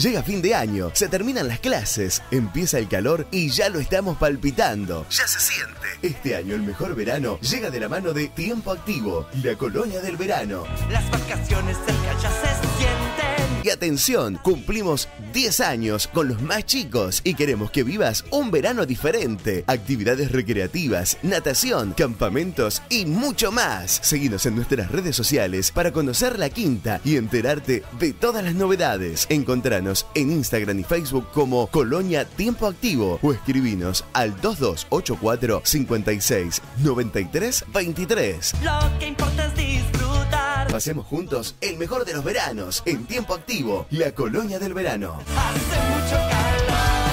Llega fin de año, se terminan las clases, empieza el calor y ya lo estamos palpitando. Ya se siente. Este año el mejor verano llega de la mano de Tiempo Activo, la colonia del verano. Las vacaciones cerca ya se sienten. Y atención, cumplimos 10 años con los más chicos y queremos que vivas un verano diferente. Actividades recreativas, natación, campamentos y mucho más. Seguinos en nuestras redes sociales para conocer la quinta y enterarte de todas las novedades. Encontranos en Instagram y Facebook como Colonia Tiempo Activo o escribinos al 2284 56 93 23. Lo que importa es disfrutar. Pasemos juntos el mejor de los veranos en Tiempo Activo, la colonia del verano. Hace mucho calor.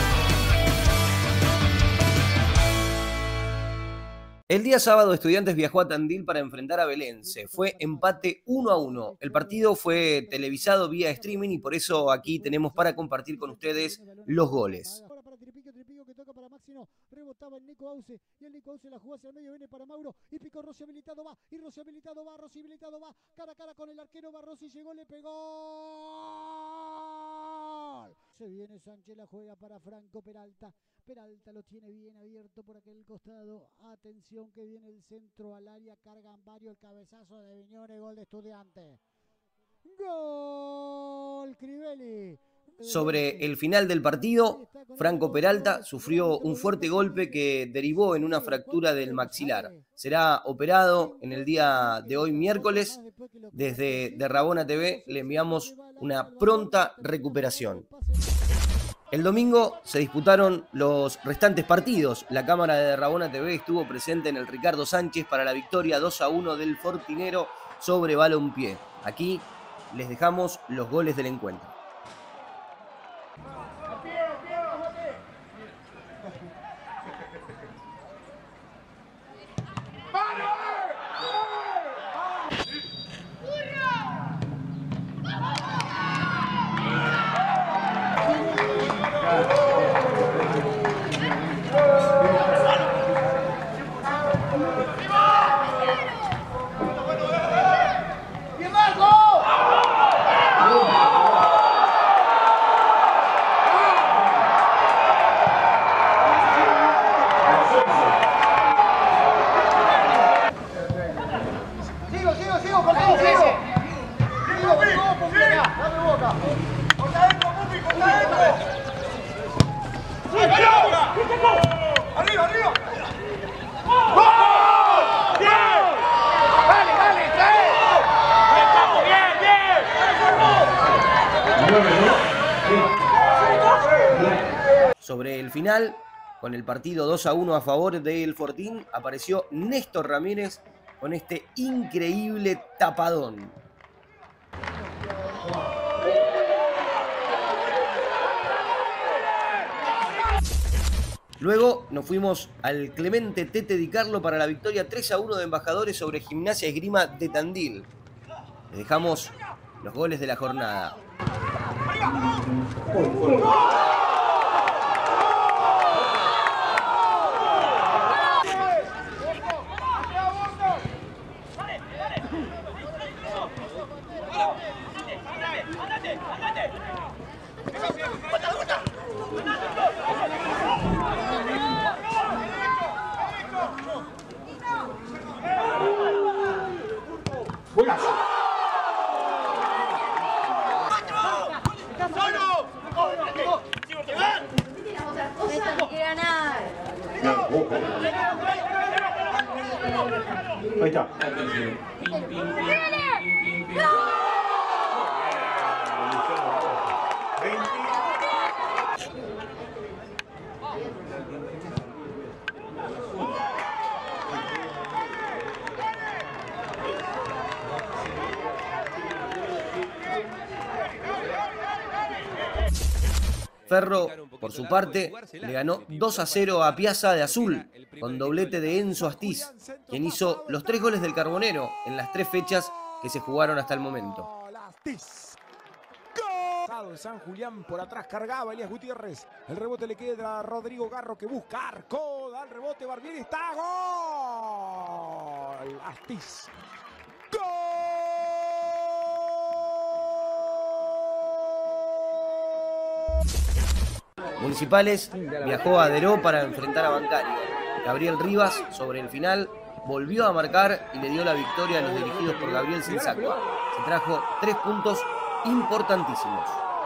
El día sábado, Estudiantes viajó a Tandil para enfrentar a Belense. Fue empate 1-1. El partido fue televisado vía streaming y por eso aquí tenemos para compartir con ustedes los goles. Rebotaba el Nico Auce y el Nico Auce la jugó hacia el medio, viene para Mauro y picó Rossi habilitado, va, y Rossi habilitado va, Rossi habilitado va, cara a cara con el arquero, va Rossi, llegó, le pegó. Se viene Sánchez, la juega para Franco Peralta. Peralta lo tiene bien abierto por aquel costado. Atención que viene el centro al área, cargan varios, el cabezazo de Viñones, gol de Estudiantes. Gol Crivelli. Sobre el final del partido, Franco Peralta sufrió un fuerte golpe que derivó en una fractura del maxilar. Será operado en el día de hoy, miércoles. Desde de Rabona TV le enviamos una pronta recuperación. El domingo se disputaron los restantes partidos. La cámara de Rabona TV estuvo presente en el Ricardo Sánchez para la victoria 2-1 del Fortinero sobre Balompié. Aquí les dejamos los goles del encuentro. Sobre el final, con el partido 2-1 a favor del Fortín, apareció Néstor Ramírez con este increíble tapadón. Luego nos fuimos al Clemente Tete Di Carlo para la victoria 3-1 de Embajadores sobre Gimnasia Esgrima de Tandil. Les dejamos los goles de la jornada. Ahí está. Ferro, por su parte, le ganó 2-0 a Piazza de Azul, con doblete de Enzo Astiz, quien hizo los 3 goles del Carbonero en las 3 fechas que se jugaron hasta el momento. De San Julián por atrás cargaba Elías Gutiérrez. El rebote le queda a Rodrigo Garro que busca arco. Da el rebote Barbieri. Está gol. Astiz. Gol. Municipales viajó a Deró para enfrentar a Bancario. Gabriel Rivas, sobre el final, volvió a marcar y le dio la victoria a los dirigidos por Gabriel Sensacua. Se trajo 3 puntos importantísimos.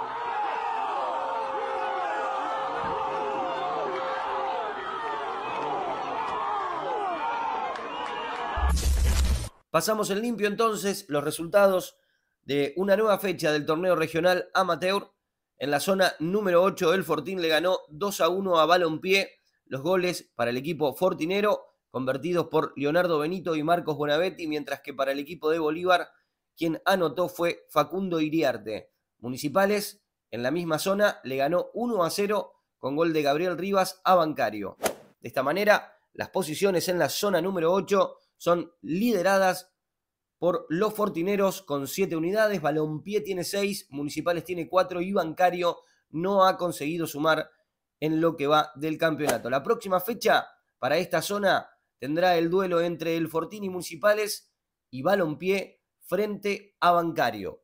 Pasamos en limpio entonces los resultados de una nueva fecha del torneo regional amateur. En la zona número 8, el Fortín le ganó 2-1 a Balompié. Los goles para el equipo fortinero convertidos por Leonardo Benito y Marcos Bonavetti, mientras que para el equipo de Bolívar, quien anotó fue Facundo Iriarte. Municipales, en la misma zona, le ganó 1-0 con gol de Gabriel Rivas a Bancario. De esta manera, las posiciones en la zona número 8 son lideradas por los fortineros con 7 unidades, Balompié tiene 6, Municipales tiene 4 y Bancario no ha conseguido sumar en lo que va del campeonato. La próxima fecha para esta zona tendrá el duelo entre el Fortín y Municipales y Balompié frente a Bancario.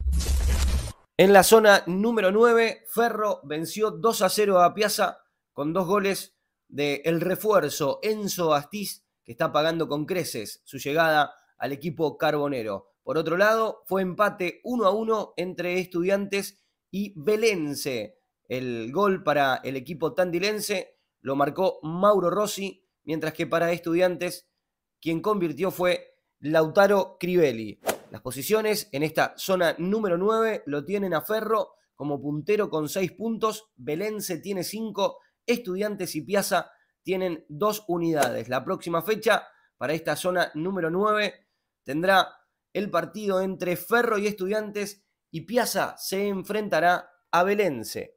En la zona número 9, Ferro venció 2-0 a Piazza con 2 goles del refuerzo Enzo Astiz, que está pagando con creces su llegada al equipo carbonero. Por otro lado, fue empate 1-1 entre Estudiantes y Belense. El gol para el equipo tandilense lo marcó Mauro Rossi, mientras que para Estudiantes quien convirtió fue Lautaro Crivelli. Las posiciones en esta zona número 9 lo tienen a Ferro como puntero con 6 puntos, Belense tiene 5, Estudiantes y Piazza tienen 2 unidades. La próxima fecha para esta zona número 9 tendrá el partido entre Ferro y Estudiantes y Piazza se enfrentará a Belense.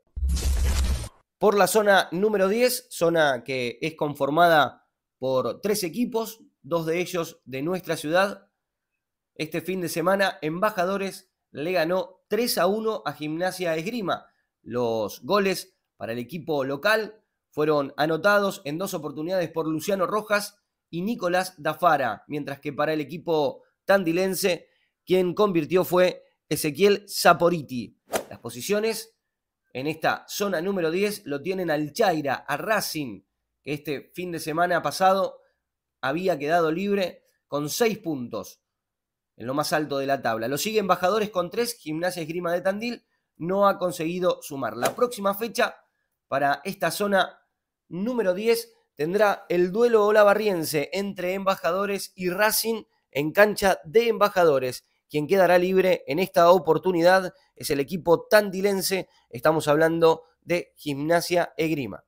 Por la zona número 10, zona que es conformada por 3 equipos, 2 de ellos de nuestra ciudad. Este fin de semana, Embajadores le ganó 3-1 a Gimnasia Esgrima. Los goles para el equipo local fueron anotados en 2 oportunidades por Luciano Rojas y Nicolás Dafara, mientras que para el equipo tandilense, quien convirtió fue Ezequiel Saporiti. Las posiciones en esta zona número 10 lo tienen al Chaira, a Racing, que este fin de semana pasado había quedado libre con 6 puntos en lo más alto de la tabla. Lo sigue Embajadores con 3, Gimnasia Esgrima de Tandil no ha conseguido sumar. La próxima fecha para esta zona número 10 tendrá el duelo olavarriense entre Embajadores y Racing en cancha de Embajadores. Quien quedará libre en esta oportunidad es el equipo tandilense. Estamos hablando de Gimnasia Esgrima.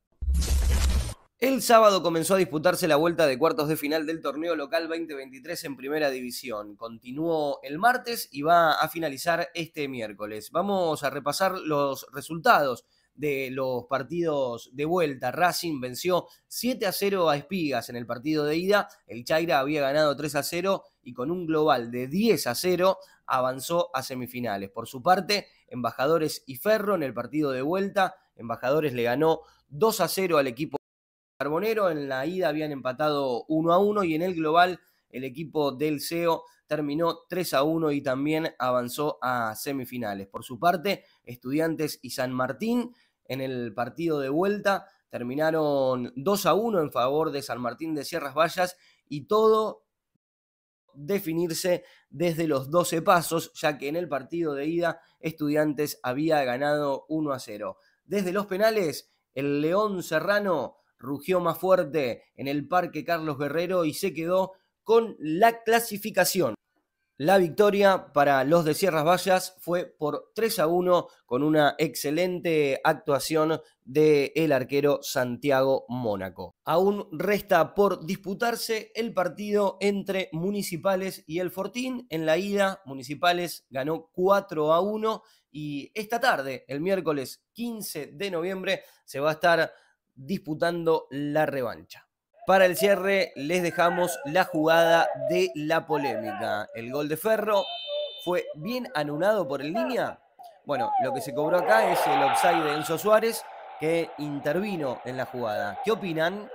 El sábado comenzó a disputarse la vuelta de cuartos de final del torneo local 2023 en Primera División. Continuó el martes y va a finalizar este miércoles. Vamos a repasar los resultados de los partidos de vuelta. Racing venció 7-0 a Espigas en el partido de ida. El Chaira había ganado 3-0 y con un global de 10-0 avanzó a semifinales. Por su parte, Embajadores y Ferro en el partido de vuelta. Embajadores le ganó 2-0 al equipo carbonero. En la ida habían empatado 1-1 y en el global el equipo del CEO terminó 3-1 y también avanzó a semifinales. Por su parte, Estudiantes y San Martín en el partido de vuelta terminaron 2-1 en favor de San Martín de Sierras Vallas y todo definirse desde los 12 pasos, ya que en el partido de ida Estudiantes había ganado 1-0. Desde los penales, el León Serrano rugió más fuerte en el Parque Carlos Guerrero y se quedó con la clasificación. La victoria para los de Sierras Vallas fue por 3-1 con una excelente actuación del arquero Santiago Mónaco. Aún resta por disputarse el partido entre Municipales y el Fortín. En la ida, Municipales ganó 4-1 y esta tarde, el miércoles 15 de noviembre, se va a estar disputando la revancha. Para el cierre les dejamos la jugada de la polémica. El gol de Ferro fue bien anulado por el línea. Bueno, lo que se cobró acá es el offside de Enzo Suárez, que intervino en la jugada. ¿Qué opinan?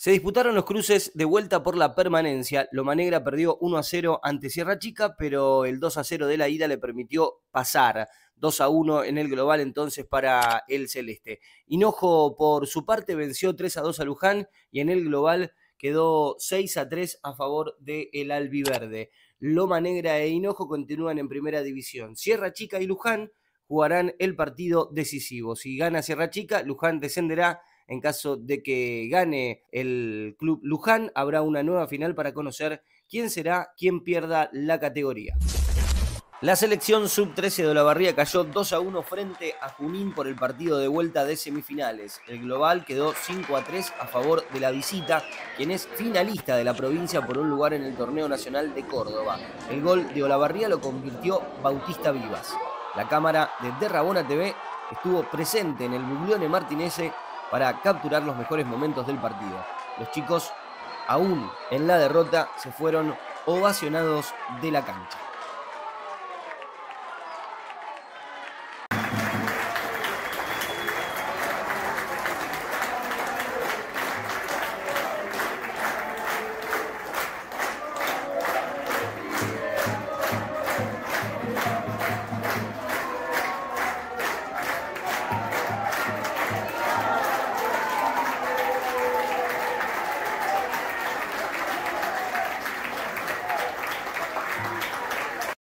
Se disputaron los cruces de vuelta por la permanencia. Loma Negra perdió 1-0 ante Sierra Chica, pero el 2-0 de la ida le permitió pasar. 2-1 en el global entonces para el celeste. Hinojo por su parte venció 3-2 a Luján y en el global quedó 6-3 a favor del albiverde. Loma Negra e Hinojo continúan en primera división. Sierra Chica y Luján jugarán el partido decisivo. Si gana Sierra Chica, Luján descenderá. En caso de que gane el club Luján, habrá una nueva final para conocer quién será quien pierda la categoría. La selección sub-13 de Olavarría cayó 2-1 frente a Junín por el partido de vuelta de semifinales. El global quedó 5-3 a favor de la visita, quien es finalista de la provincia por un lugar en el torneo nacional de Córdoba. El gol de Olavarría lo convirtió Bautista Vivas. La cámara de Rabona TV estuvo presente en el Buglione Martinese para capturar los mejores momentos del partido. Los chicos, aún en la derrota, se fueron ovacionados de la cancha.